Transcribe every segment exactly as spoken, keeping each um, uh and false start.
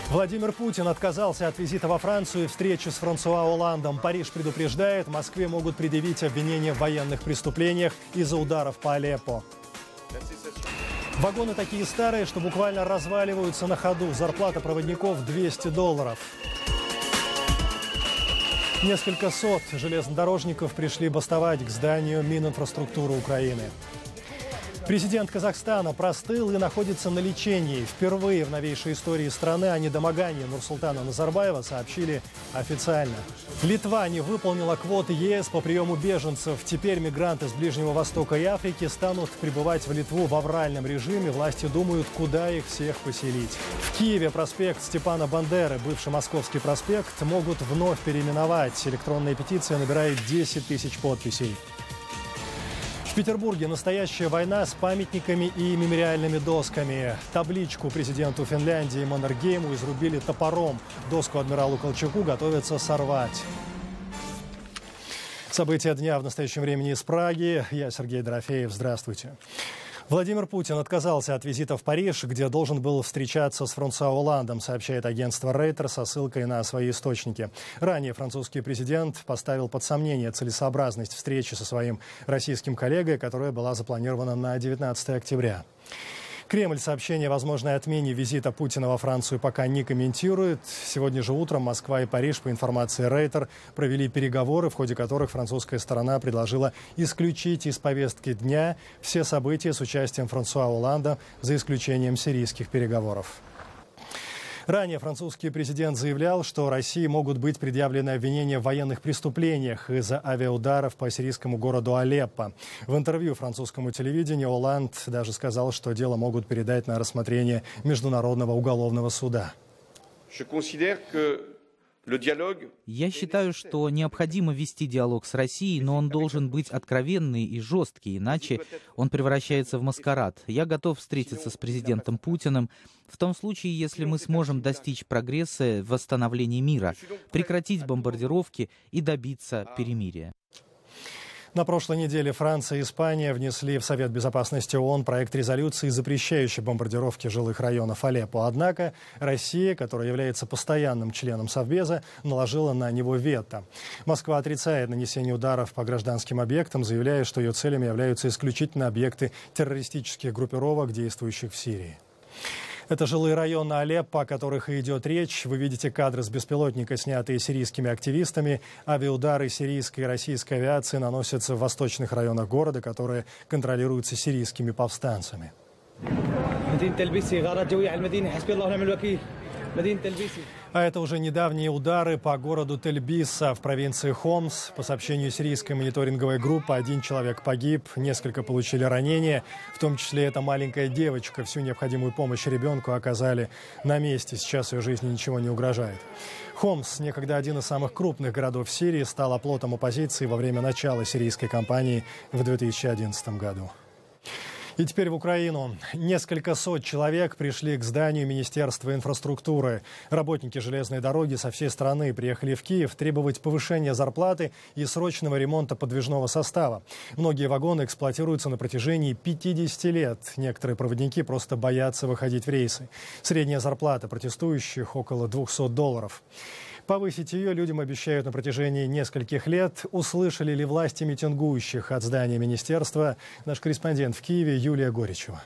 Владимир Путин отказался от визита во Францию и встречи с Франсуа Олландом. Париж предупреждает, Москве могут предъявить обвинения в военных преступлениях из-за ударов по Алеппо. Вагоны такие старые, что буквально разваливаются на ходу. Зарплата проводников двести долларов. Несколько сот железнодорожников пришли бастовать к зданию Мининфраструктуры Украины. Президент Казахстана простыл и находится на лечении. Впервые в новейшей истории страны о недомогании Нурсултана Назарбаева сообщили официально. Литва не выполнила квоты ЕС по приему беженцев. Теперь мигранты с Ближнего Востока и Африки станут прибывать в Литву в авральном режиме. Власти думают, куда их всех поселить. В Киеве проспект Степана Бандеры, бывший Московский проспект, могут вновь переименовать. Электронная петиция набирает десять тысяч подписей. В Петербурге настоящая война с памятниками и мемориальными досками. Табличку президенту Финляндии Маннергейму изрубили топором. Доску адмиралу Колчаку готовятся сорвать. События дня в настоящем времени из Праги. Я Сергей Дорофеев. Здравствуйте. Владимир Путин отказался от визита в Париж, где должен был встречаться с Франсуа Олландом, сообщает агентство Рейтер со ссылкой на свои источники. Ранее французский президент поставил под сомнение целесообразность встречи со своим российским коллегой, которая была запланирована на девятнадцатое октября. Кремль сообщение о возможной отмене визита Путина во Францию пока не комментирует. Сегодня же утром Москва и Париж, по информации Рейтер, провели переговоры, в ходе которых французская сторона предложила исключить из повестки дня все события с участием Франсуа Олланда, за исключением сирийских переговоров. Ранее французский президент заявлял, что России могут быть предъявлены обвинения в военных преступлениях из-за авиаударов по сирийскому городу Алеппо. В интервью французскому телевидению Олланд даже сказал, что дело могут передать на рассмотрение Международного уголовного суда. Я считаю, что необходимо вести диалог с Россией, но он должен быть откровенный и жесткий, иначе он превращается в маскарад. Я готов встретиться с президентом Путиным в том случае, если мы сможем достичь прогресса в восстановлении мира, прекратить бомбардировки и добиться перемирия. На прошлой неделе Франция и Испания внесли в Совет Безопасности ООН проект резолюции, запрещающий бомбардировки жилых районов Алеппо. Однако Россия, которая является постоянным членом Совбеза, наложила на него вето. Москва отрицает нанесение ударов по гражданским объектам, заявляя, что ее целями являются исключительно объекты террористических группировок, действующих в Сирии. Это жилые районы Алеппо, о которых и идет речь. Вы видите кадры с беспилотника, снятые сирийскими активистами. Авиаудары сирийской и российской авиации наносятся в восточных районах города, которые контролируются сирийскими повстанцами. А это уже недавние удары по городу Тель-Биса в провинции Хомс. По сообщению сирийской мониторинговой группы, один человек погиб, несколько получили ранения. В том числе эта маленькая девочка. Всю необходимую помощь ребенку оказали на месте. Сейчас ее жизни ничего не угрожает. Хомс, некогда один из самых крупных городов Сирии, стал оплотом оппозиции во время начала сирийской кампании в две тысячи одиннадцатом году. И теперь в Украину. Несколько сот человек пришли к зданию Министерства инфраструктуры. Работники железной дороги со всей страны приехали в Киев требовать повышения зарплаты и срочного ремонта подвижного состава. Многие вагоны эксплуатируются на протяжении пятидесяти лет. Некоторые проводники просто боятся выходить в рейсы. Средняя зарплата протестующих около двухсот долларов. Повысить ее людям обещают на протяжении нескольких лет. Услышали ли власти митингующих от здания министерства? Наш корреспондент в Киеве Юлия Горичева.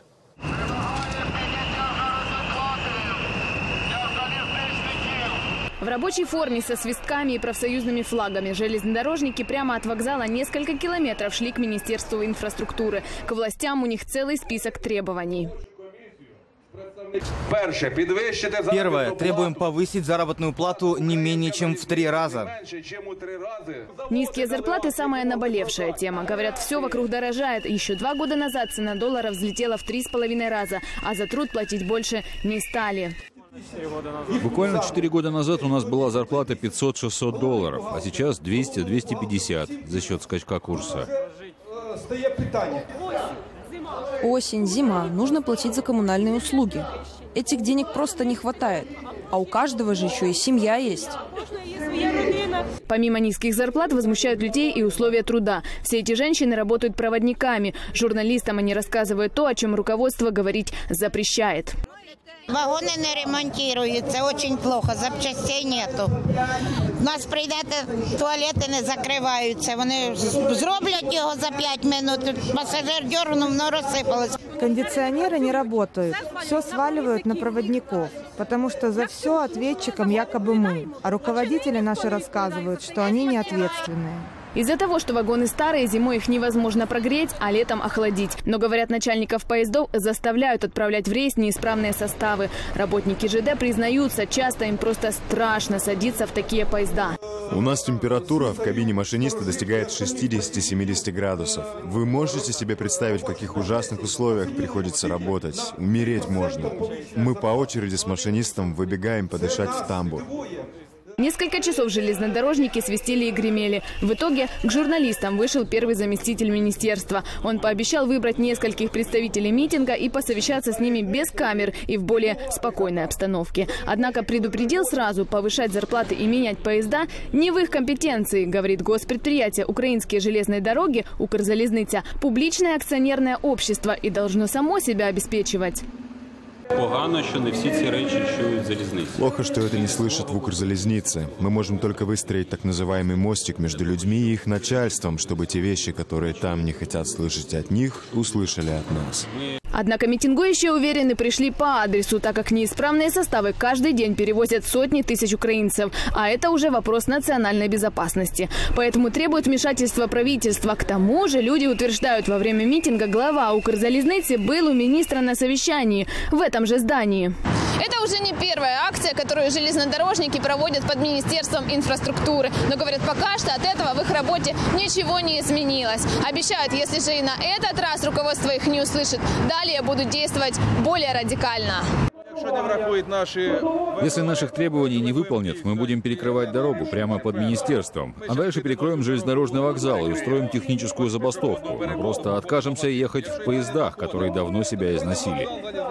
В рабочей форме со свистками и профсоюзными флагами железнодорожники прямо от вокзала несколько километров шли к Министерству инфраструктуры. К властям у них целый список требований. Первое. Требуем повысить заработную плату не менее чем в три раза. Низкие зарплаты – самая наболевшая тема. Говорят, все вокруг дорожает. Еще два года назад цена доллара взлетела в три с половиной раза, а за труд платить больше не стали. Буквально четыре года назад у нас была зарплата пятьсот-шестьсот долларов, а сейчас двести — двести пятьдесят за счет скачка курса. Осень, зима. Нужно платить за коммунальные услуги. Этих денег просто не хватает. А у каждого же еще и семья есть. Помимо низких зарплат возмущают людей и условия труда. Все эти женщины работают проводниками. Журналистам они рассказывают то, о чем руководство говорить запрещает. Вагоны не ремонтируются, очень плохо, запчастей нету. У нас прийдете, туалети не закриваються, вони зроблять його за пять минут, пассажир дернув, но рассыпалось. Кондиционеры не работают, все сваливают на проводников, потому что за все ответчиком якобы мы, а руководители наши рассказывают, что они не ответственные. Из-за того, что вагоны старые, зимой их невозможно прогреть, а летом охладить. Но, говорят, начальников поездов заставляют отправлять в рейс неисправные составы. Работники ЖД признаются, часто им просто страшно садиться в такие поезда. У нас температура в кабине машиниста достигает шестидесяти-семидесяти градусов. Вы можете себе представить, в каких ужасных условиях приходится работать? Умереть можно. Мы по очереди с машинистом выбегаем подышать в тамбур. Несколько часов железнодорожники свистели и гремели. В итоге к журналистам вышел первый заместитель министерства. Он пообещал выбрать нескольких представителей митинга и посовещаться с ними без камер и в более спокойной обстановке. Однако предупредил сразу, повышать зарплаты и менять поезда не в их компетенции, говорит госпредприятие «Украинские железные дороги» «Укрзалізниця» – публичное акционерное общество и должно само себя обеспечивать. Погано, що не всі ці речі чують залізниці. Плохо, что это не слышат в Укрзалезнице. Мы можем только выстроить так называемый мостик между людьми и их начальством, чтобы те вещи, которые там не хотят слышать от них, услышали от нас. Однако митингующие уверены, пришли по адресу, так как неисправные составы каждый день перевозят сотни тысяч украинцев. А это уже вопрос национальной безопасности. Поэтому требуют вмешательства правительства. К тому же люди утверждают, во время митинга глава Укрзалезницы был у министра на совещании в этом же здании. Это уже не первая акция, которую железнодорожники проводят под Министерством инфраструктуры. Но, говорят, пока что от этого в их работе ничего не изменилось. Обещают, если же и на этот раз руководство их не услышит, далее будут действовать более радикально. Если наших требований не выполнят, мы будем перекрывать дорогу прямо под министерством. А дальше перекроем железнодорожный вокзал и устроим техническую забастовку. Мы просто откажемся ехать в поездах, которые давно себя износили.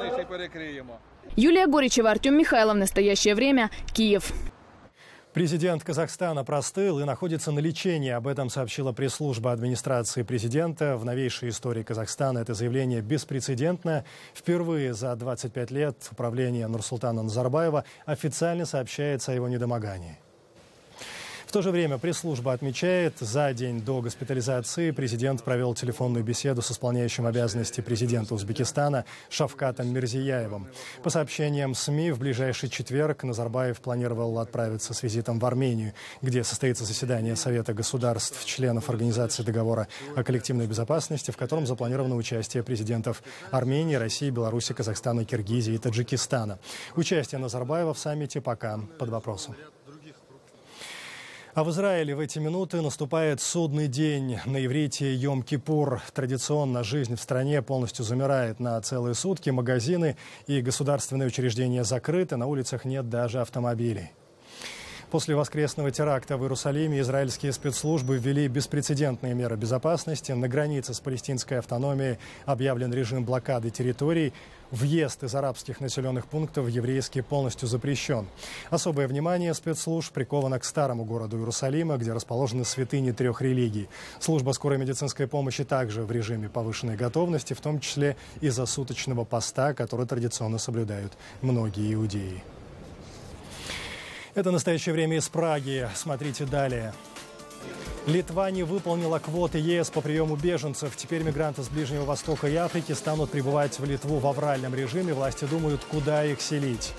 Юлия Горичева, Артем Михайлов. Настоящее время. Киев. Президент Казахстана простыл и находится на лечении. Об этом сообщила пресс-служба администрации президента. В новейшей истории Казахстана это заявление беспрецедентно. Впервые за двадцать пять лет управление Нурсултана Назарбаева официально сообщается о его недомогании. В то же время пресс-служба отмечает, за день до госпитализации президент провел телефонную беседу с исполняющим обязанности президента Узбекистана Шавкатом Мирзияевым. По сообщениям СМИ, в ближайший четверг Назарбаев планировал отправиться с визитом в Армению, где состоится заседание Совета государств, членов Организации договора о коллективной безопасности, в котором запланировано участие президентов Армении, России, Беларуси, Казахстана, Киргизии и Таджикистана. Участие Назарбаева в саммите пока под вопросом. А в Израиле в эти минуты наступает судный день. На иврите Йом-Кипур. Традиционно жизнь в стране полностью замирает на целые сутки. Магазины и государственные учреждения закрыты, на улицах нет даже автомобилей. После воскресного теракта в Иерусалиме израильские спецслужбы ввели беспрецедентные меры безопасности. На границе с палестинской автономией объявлен режим блокады территорий. Въезд из арабских населенных пунктов в еврейские полностью запрещен. Особое внимание спецслужб приковано к старому городу Иерусалима, где расположены святыни трех религий. Служба скорой медицинской помощи также в режиме повышенной готовности, в том числе из-за суточного поста, который традиционно соблюдают многие иудеи. Это «Настоящее время» из Праги. Смотрите далее. Литва не выполнила квоты ЕС по приему беженцев. Теперь мигранты с Ближнего Востока и Африки станут прибывать в Литву в авральном режиме. Власти думают, куда их селить.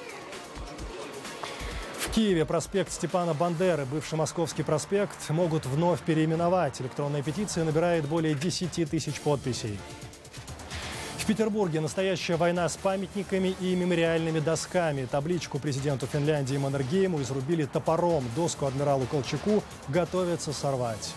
В Киеве проспект Степана Бандеры, бывший Московский проспект, могут вновь переименовать. Электронная петиция набирает более десяти тысяч подписей. В Петербурге настоящая война с памятниками и мемориальными досками. Табличку президенту Финляндии Маннергейму изрубили топором. Доску адмиралу Колчаку готовятся сорвать.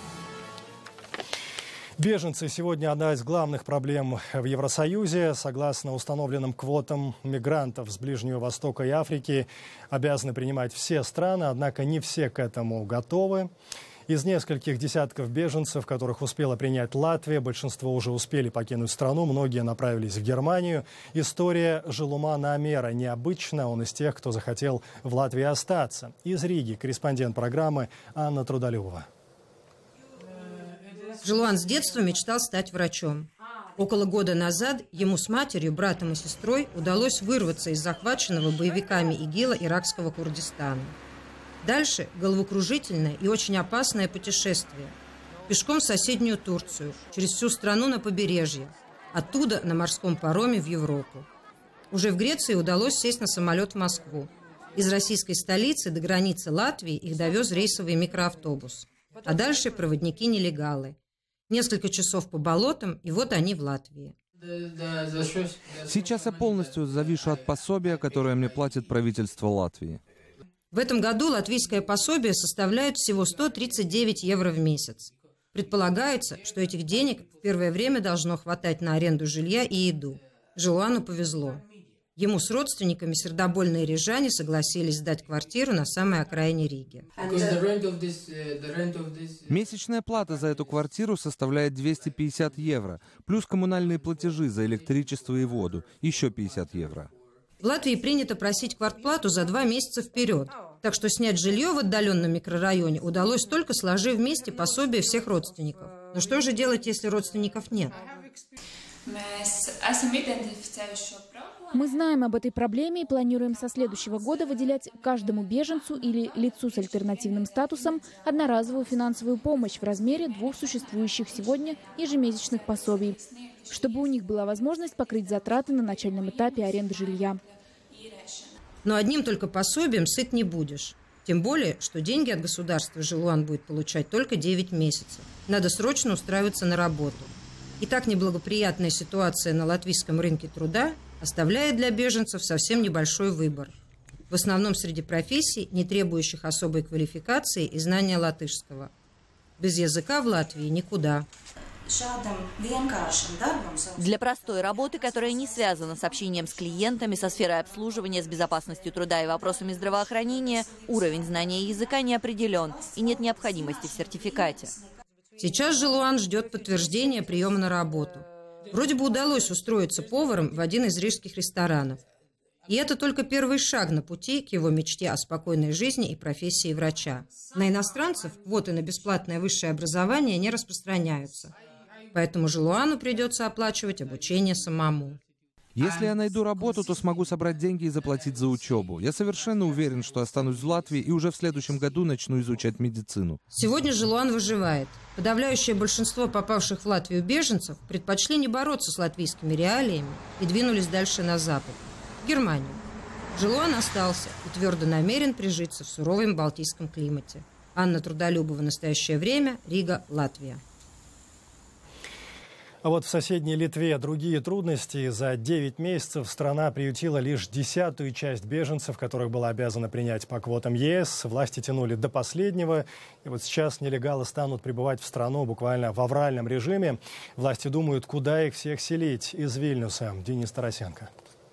Беженцы сегодня одна из главных проблем в Евросоюзе. Согласно установленным квотам, мигрантов с Ближнего Востока и Африки обязаны принимать все страны, однако не все к этому готовы. Из нескольких десятков беженцев, которых успела принять Латвия, большинство уже успели покинуть страну, многие направились в Германию. История Желумана Амера необычна, он из тех, кто захотел в Латвии остаться. Из Риги корреспондент программы Анна Трудолюбова. Желуан с детства мечтал стать врачом. Около года назад ему с матерью, братом и сестрой удалось вырваться из захваченного боевиками ИГИЛа иракского Курдистана. Дальше головокружительное и очень опасное путешествие. Пешком в соседнюю Турцию, через всю страну на побережье, оттуда на морском пароме в Европу. Уже в Греции удалось сесть на самолет в Москву. Из российской столицы до границы Латвии их довез рейсовый микроавтобус. А дальше проводники-нелегалы. Несколько часов по болотам, и вот они в Латвии. Сейчас я полностью завишу от пособия, которое мне платит правительство Латвии. В этом году латвийское пособие составляет всего сто тридцать девять евро в месяц. Предполагается, что этих денег в первое время должно хватать на аренду жилья и еду. Желуану повезло. Ему с родственниками сердобольные рижане согласились сдать квартиру на самой окраине Риги. Месячная плата за эту квартиру составляет двести пятьдесят евро, плюс коммунальные платежи за электричество и воду, еще пятьдесят евро. В Латвии принято просить квартплату за два месяца вперед, так что снять жилье в отдаленном микрорайоне удалось только сложив вместе пособие всех родственников. Но что же делать, если родственников нет? Мы знаем об этой проблеме и планируем со следующего года выделять каждому беженцу или лицу с альтернативным статусом одноразовую финансовую помощь в размере двух существующих сегодня ежемесячных пособий, чтобы у них была возможность покрыть затраты на начальном этапе аренды жилья. Но одним только пособием сыт не будешь. Тем более, что деньги от государства Желуан будет получать только девять месяцев. Надо срочно устраиваться на работу. И так неблагоприятная ситуация на латвийском рынке труда оставляет для беженцев совсем небольшой выбор. В основном среди профессий, не требующих особой квалификации и знания латышского. Без языка в Латвии никуда. Для простой работы, которая не связана с общением с клиентами, со сферой обслуживания, с безопасностью труда и вопросами здравоохранения, уровень знания языка не определен и нет необходимости в сертификате. Сейчас Желуан ждет подтверждения приема на работу. Вроде бы удалось устроиться поваром в один из рижских ресторанов. И это только первый шаг на пути к его мечте о спокойной жизни и профессии врача. На иностранцев квоты на бесплатное высшее образование не распространяются. Поэтому Желуану придется оплачивать обучение самому. Если я найду работу, то смогу собрать деньги и заплатить за учебу. Я совершенно уверен, что останусь в Латвии и уже в следующем году начну изучать медицину. Сегодня Желуан выживает. Подавляющее большинство попавших в Латвию беженцев предпочли не бороться с латвийскими реалиями и двинулись дальше на запад, в Германию. Желуан остался и твердо намерен прижиться в суровом балтийском климате. Анна Трудолюбова. Настоящее время. Рига, Латвия. А вот в соседней Литве другие трудности. За девять месяцев страна приютила лишь десятую часть беженцев, которых была обязана принять по квотам ЕС. Власти тянули до последнего. И вот сейчас нелегалы станут прибывать в страну буквально в авральном режиме. Власти думают, куда их всех селить. Из Вильнюса Денис Тарасенко.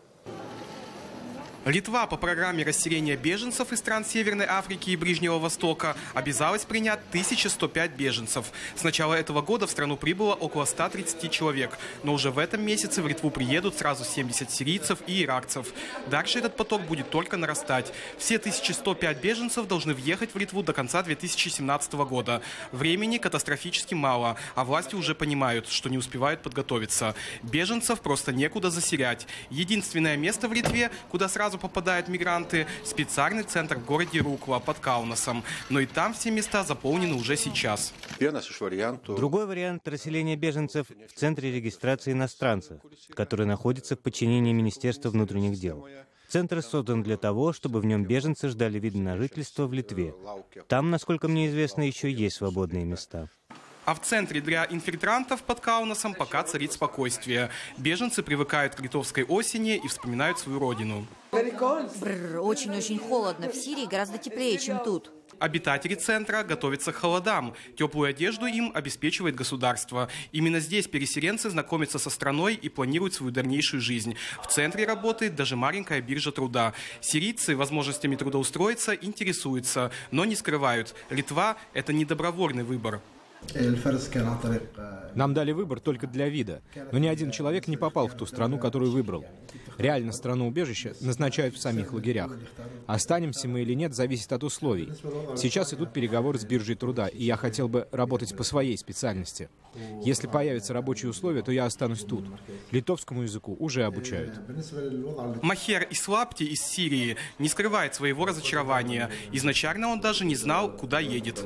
Литва по программе расселения беженцев из стран Северной Африки и Ближнего Востока обязалась принять тысячу сто пять беженцев. С начала этого года в страну прибыло около ста тридцати человек. Но уже в этом месяце в Литву приедут сразу семьдесят сирийцев и иракцев. Дальше этот поток будет только нарастать. Все тысяча сто пять беженцев должны въехать в Литву до конца две тысячи семнадцатого года. Времени катастрофически мало, а власти уже понимают, что не успевают подготовиться. Беженцев просто некуда заселять. Единственное место в Литве, куда сразу попадают мигранты, специальный центр в городе Рукла под Каунасом. Но и там все места заполнены уже сейчас. Другой вариант расселения беженцев в центре регистрации иностранцев, который находится в подчинении Министерства внутренних дел. Центр создан для того, чтобы в нем беженцы ждали вида на жительство в Литве. Там, насколько мне известно, еще есть свободные места. А в центре для инфильтрантов под Каунасом пока царит спокойствие. Беженцы привыкают к литовской осени и вспоминают свою родину. Очень-очень холодно. В Сирии гораздо теплее, чем тут. Обитатели центра готовятся к холодам. Теплую одежду им обеспечивает государство. Именно здесь переселенцы знакомятся со страной и планируют свою дальнейшую жизнь. В центре работает даже маленькая биржа труда. Сирийцы возможностями трудоустроиться интересуются, но не скрывают. Литва – это не добровольный выбор. Нам дали выбор только для вида, но ни один человек не попал в ту страну, которую выбрал. Реально страну убежища назначают в самих лагерях. Останемся мы или нет, зависит от условий. Сейчас идут переговоры с биржей труда, и я хотел бы работать по своей специальности. Если появятся рабочие условия, то я останусь тут. Литовскому языку уже обучают. Махер Ислапти из Сирии не скрывает своего разочарования. Изначально он даже не знал, куда едет.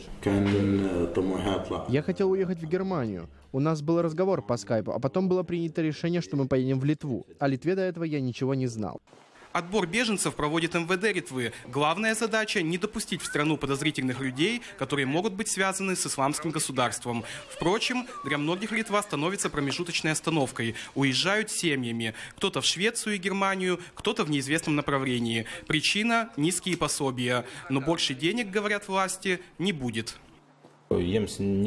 Я хотел уехать в Германию. У нас был разговор по скайпу, а потом было принято решение, что мы поедем в Литву. О Литве до этого я ничего не знал. Отбор беженцев проводит эм вэ дэ Литвы. Главная задача – не допустить в страну подозрительных людей, которые могут быть связаны с исламским государством. Впрочем, для многих Литва становится промежуточной остановкой. Уезжают семьями. Кто-то в Швецию и Германию, кто-то в неизвестном направлении. Причина – низкие пособия. Но больше денег, говорят власти, не будет. Для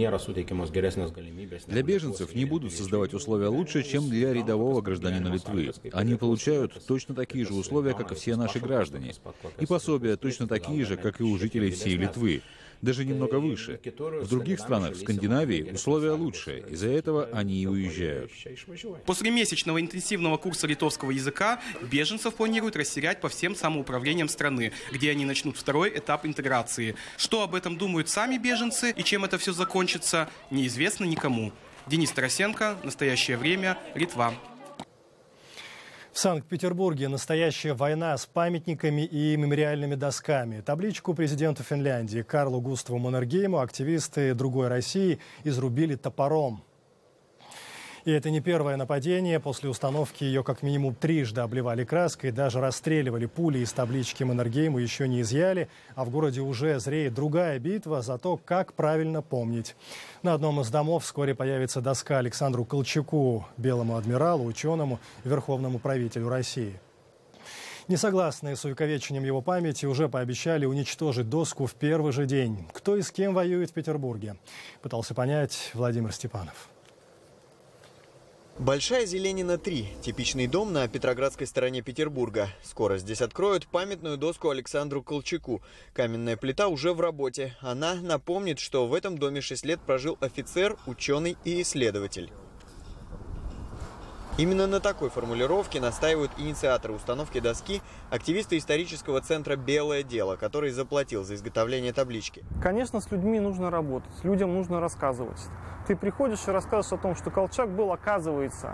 беженцев не будут создавать условия лучше, чем для рядового гражданина Литвы. Они получают точно такие же условия, как и все наши граждане. И пособия точно такие же, как и у жителей всей Литвы. Даже немного выше. В других странах, в Скандинавии, условия лучше. Из-за этого они и уезжают. После месячного интенсивного курса литовского языка беженцев планируют расселять по всем самоуправлениям страны, где они начнут второй этап интеграции. Что об этом думают сами беженцы и чем это все закончится, неизвестно никому. Денис Тарасенко, «Настоящее время», Литва. В Санкт-Петербурге настоящая война с памятниками и мемориальными досками. Табличку президенту Финляндии Карлу Густаву Маннергейму активисты «Другой России» изрубили топором. И это не первое нападение. После установки ее как минимум трижды обливали краской, даже расстреливали. Пули из таблички Маннергейму еще не изъяли, а в городе уже зреет другая битва за то, как правильно помнить. На одном из домов вскоре появится доска Александру Колчаку, белому адмиралу, ученому, верховному правителю России. Несогласные с увековечением его памяти уже пообещали уничтожить доску в первый же день. Кто и с кем воюет в Петербурге, пытался понять Владимир Степанов. Большая Зеленина три. Типичный дом на Петроградской стороне Петербурга. Скоро здесь откроют памятную доску Александру Колчаку. Каменная плита уже в работе. Она напомнит, что в этом доме шесть лет прожил офицер, ученый и исследователь. Именно на такой формулировке настаивают инициаторы установки доски, активисты исторического центра «Белое дело», который заплатил за изготовление таблички. Конечно, с людьми нужно работать, людям нужно рассказывать. Ты приходишь и рассказываешь о том, что Колчак был, оказывается,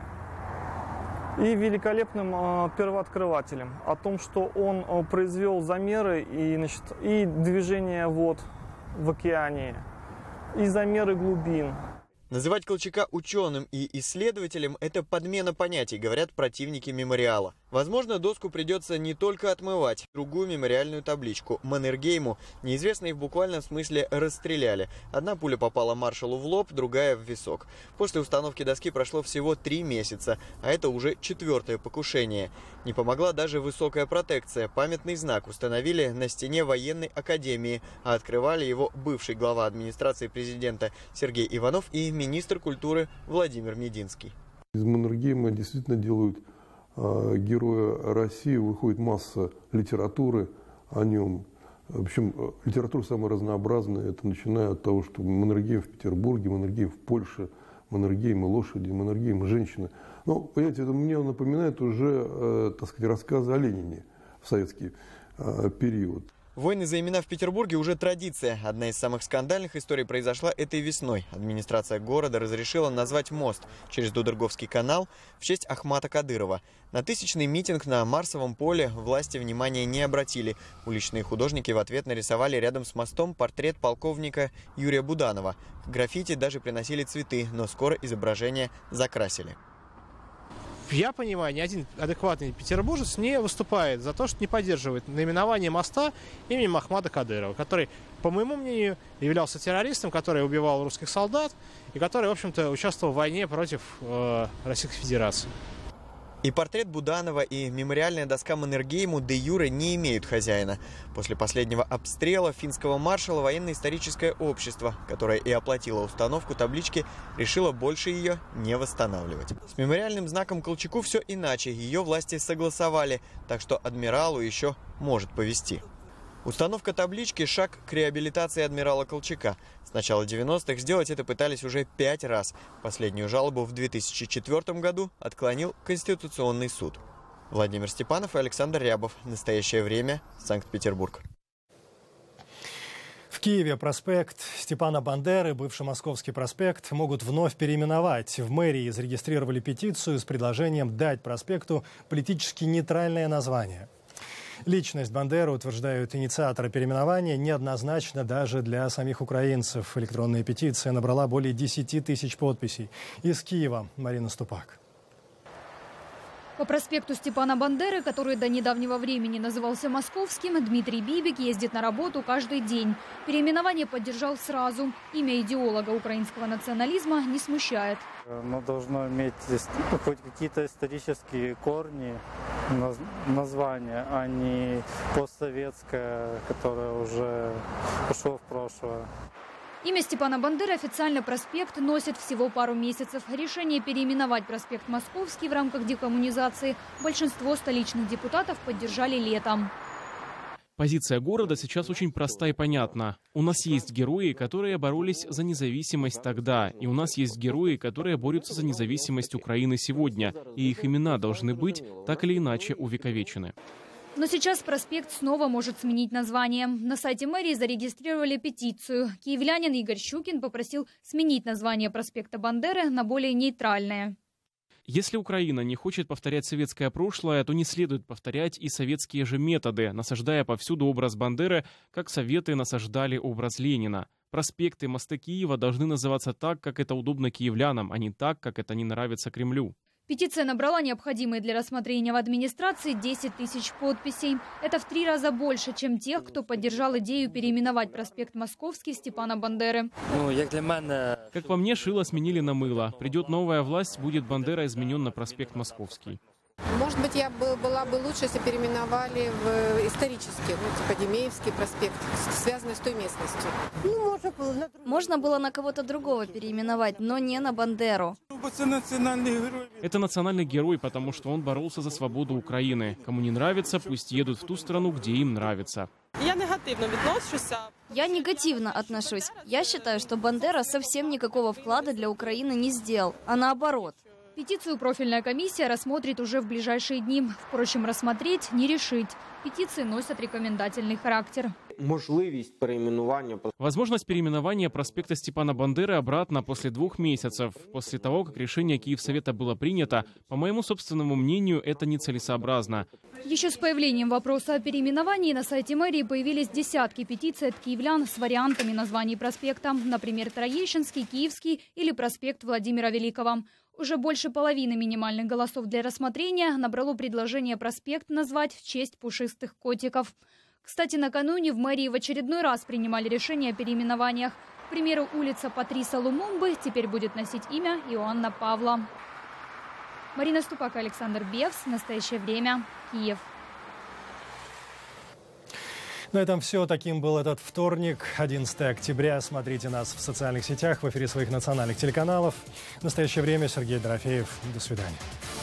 и великолепным э, первооткрывателем, о том, что он э, произвел замеры и, значит, и движение вод в океане, и замеры глубин. Называть Колчака ученым и исследователем – это подмена понятий, говорят противники мемориала. Возможно, доску придется не только отмывать. Другую мемориальную табличку Маннергейму неизвестные в буквальном смысле расстреляли. Одна пуля попала маршалу в лоб, другая в висок. После установки доски прошло всего три месяца, а это уже четвертое покушение. Не помогла даже высокая протекция. Памятный знак установили на стене военной академии, а открывали его бывший глава администрации президента Сергей Иванов и министр культуры Владимир Мединский. Из Маннергейма действительно делают э, героя России, выходит масса литературы о нем. В общем, литература самая разнообразная. Это начиная от того, что Маннергейм в Петербурге, Маннергейм в Польше, Маннергейм и лошади, Маннергейм и женщины. Но, понимаете, это мне напоминает уже, э, так сказать, рассказы о Ленине в советский э, период. Войны за имена в Петербурге уже традиция. Одна из самых скандальных историй произошла этой весной. Администрация города разрешила назвать мост через Дудерговский канал в честь Ахмата Кадырова. На тысячный митинг на Марсовом поле власти внимания не обратили. Уличные художники в ответ нарисовали рядом с мостом портрет полковника Юрия Буданова. В граффити даже приносили цветы, но скоро изображение закрасили. Я понимаю, ни один адекватный петербуржец не выступает за то, что не поддерживает наименование моста именем Ахмата Кадырова, который, по моему мнению, являлся террористом, который убивал русских солдат и который, в общем-то, участвовал в войне против э, Российской Федерации. И портрет Буданова, и мемориальная доска Маннергейму де-юре не имеют хозяина. После последнего обстрела финского маршала военно-историческое общество, которое и оплатило установку таблички, решило больше ее не восстанавливать. С мемориальным знаком Колчаку все иначе. Ее власти согласовали, так что адмиралу еще может повезти. Установка таблички – шаг к реабилитации адмирала Колчака. С начала девяностых сделать это пытались уже пять раз. Последнюю жалобу в две тысячи четвёртом году отклонил Конституционный суд. Владимир Степанов и Александр Рябов. Настоящее время. Санкт-Петербург. В Киеве проспект Степана Бандеры, бывший Московский проспект, могут вновь переименовать. В мэрии зарегистрировали петицию с предложением дать проспекту политически нейтральное название. Личность Бандеры, утверждают инициаторы переименования, неоднозначна даже для самих украинцев. Электронная петиция набрала более десяти тысяч подписей. Из Киева Марина Ступак. По проспекту Степана Бандеры, который до недавнего времени назывался Московским, Дмитрий Бибик ездит на работу каждый день. Переименование поддержал сразу. Имя идеолога украинского национализма не смущает. Оно должно иметь хоть какие-то исторические корни, название, а не постсоветское, которое уже ушло в прошлое. Имя Степана Бандеры официально проспект носит всего пару месяцев. Решение переименовать проспект Московский в рамках декоммунизации большинство столичных депутатов поддержали летом. Позиция города сейчас очень проста и понятна. У нас есть герои, которые боролись за независимость тогда, и у нас есть герои, которые борются за независимость Украины сегодня, и их имена должны быть так или иначе увековечены. Но сейчас проспект снова может сменить название. На сайте мэрии зарегистрировали петицию. Киевлянин Игорь Щукин попросил сменить название проспекта Бандеры на более нейтральное. Если Украина не хочет повторять советское прошлое, то не следует повторять и советские же методы, насаждая повсюду образ Бандеры, как Советы насаждали образ Ленина. Проспекты, мосты Киева должны называться так, как это удобно киевлянам, а не так, как это не нравится Кремлю. Петиция набрала необходимые для рассмотрения в администрации десять тысяч подписей. Это в три раза больше, чем тех, кто поддержал идею переименовать проспект Московский Степана Бандеры. Как по мне, шило сменили на мыло. Придет новая власть, будет Бандера изменен на проспект Московский. Может быть, я бы, была бы лучше, если переименовали в исторический, ну, типа Демеевский проспект, связанный с той местностью. Ну, можно, было на... можно было на кого-то другого переименовать, но не на Бандеру. Это национальный герой, потому что он боролся за свободу Украины. Кому не нравится, пусть едут в ту страну, где им нравится. Я негативно отношусь. Я негативно отношусь. Я считаю, что Бандера совсем никакого вклада для Украины не сделал, а наоборот. Петицию профильная комиссия рассмотрит уже в ближайшие дни. Впрочем, рассмотреть, не решить. Петиции носят рекомендательный характер. Можливость переименования. Возможность переименования проспекта Степана Бандеры обратно после двух месяцев. После того, как решение Киевсовета было принято, по моему собственному мнению, это нецелесообразно. Еще с появлением вопроса о переименовании на сайте мэрии появились десятки петиций от киевлян с вариантами названий проспекта. Например, Троещинский, Киевский или проспект Владимира Великого. Уже больше половины минимальных голосов для рассмотрения набрало предложение проспект назвать в честь пушистых котиков. Кстати, накануне в мэрии в очередной раз принимали решение о переименованиях. К примеру, улица Патриса Лумумбы теперь будет носить имя Иоанна Павла. Марина Ступак, Александр Бевс. Настоящее время. Киев. На этом все. Таким был этот вторник, одиннадцатое октября. Смотрите нас в социальных сетях, в эфире своих национальных телеканалов. В настоящее время Сергей Дорофеев. До свидания.